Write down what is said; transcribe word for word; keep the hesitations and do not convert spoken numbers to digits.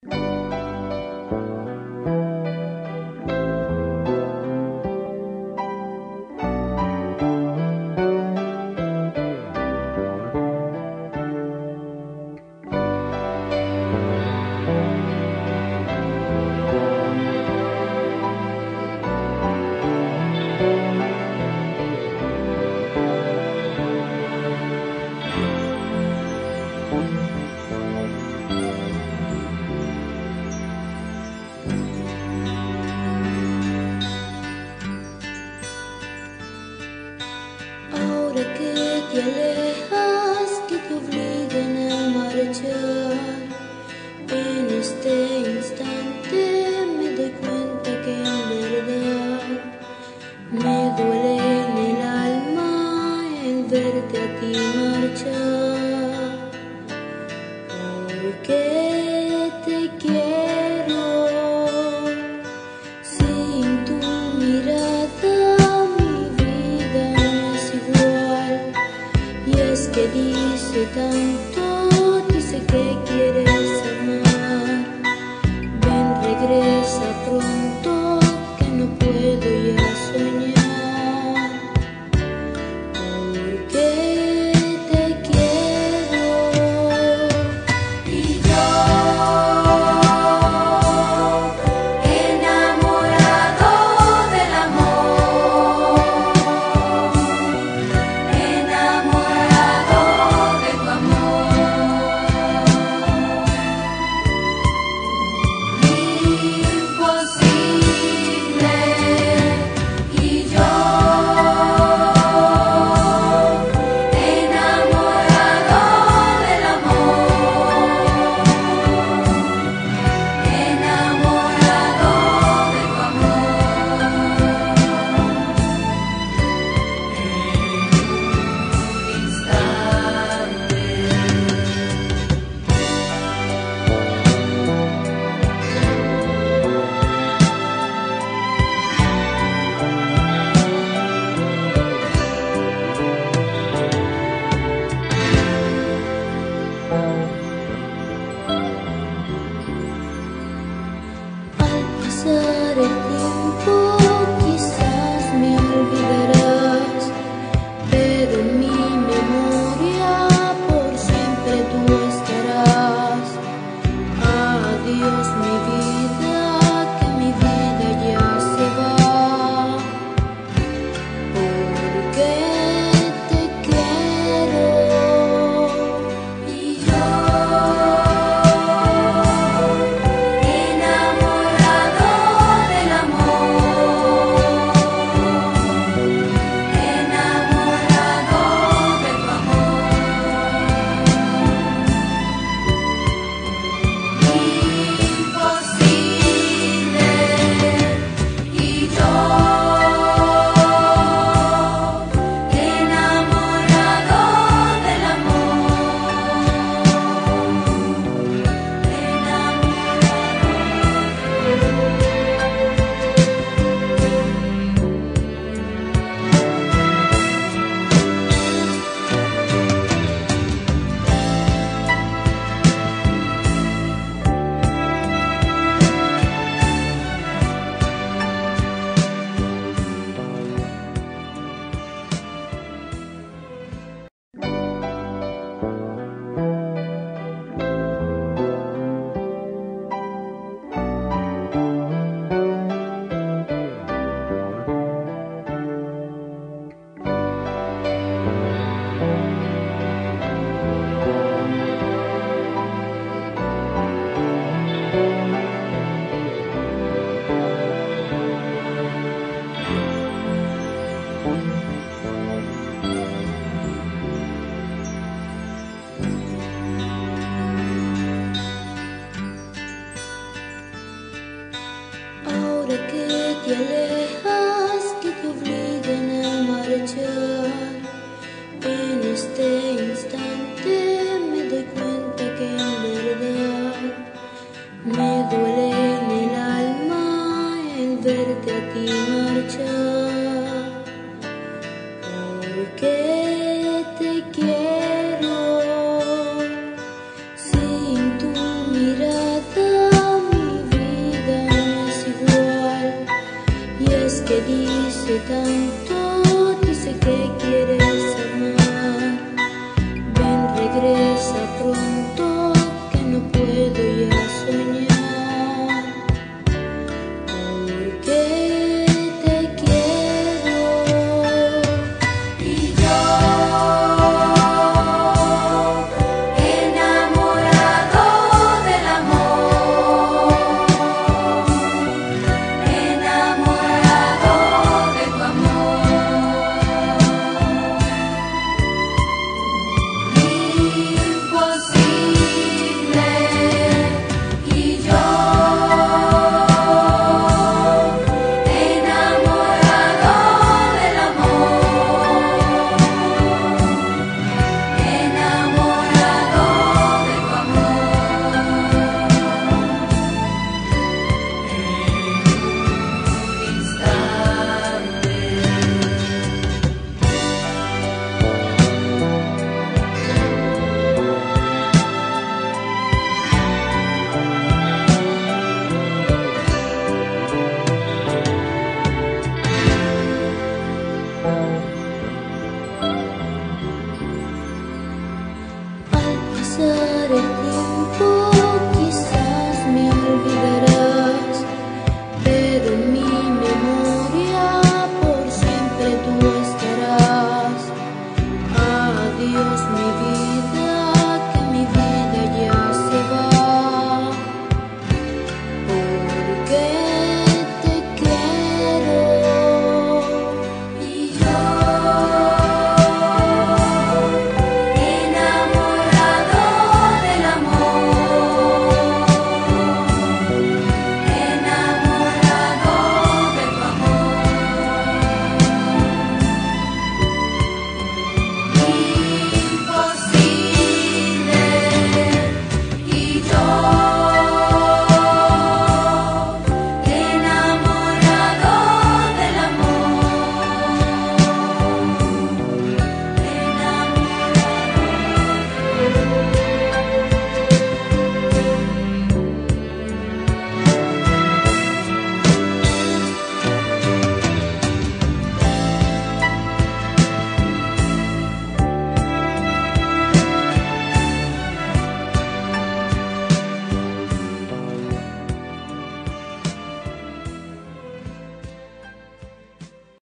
Ahora que te alejas, que te obligan a marchar, en este instante me doy cuenta que en verdad me duele en el alma el verte a ti marchar, porque te quiero. Sin tu mirada mi vida no es igual, y es que dice tanto, dice que quieres amar. Ven, regresa pronto, que no puedo ya soñar, porque te quiero. Y yo, enamorado del amor, enamorado de tu amor, imposible. Y yo, enamorado del amor, enamorado de tu amor, en un instante. Al pasar el tiempo quizás me olvidarás, pero en mi memoria por siempre tú estarás. Adiós mi vida, que mi vida ya se va, porque te quiero. Y yo, enamorado del amor, enamorado de tu amor, imposible. Y yo, enamorado del Ahora que te alejas, que te obligan a marchar, en este instante me doy cuenta que en verdad me duele en el alma el verte a ti marchar.